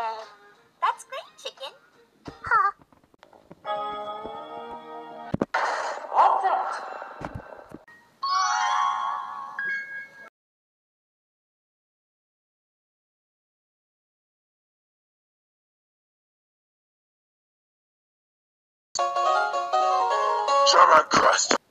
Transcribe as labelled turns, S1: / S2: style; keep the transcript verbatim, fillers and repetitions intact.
S1: Uh, that's great, chicken. Huh.
S2: All set.
S3: German crust.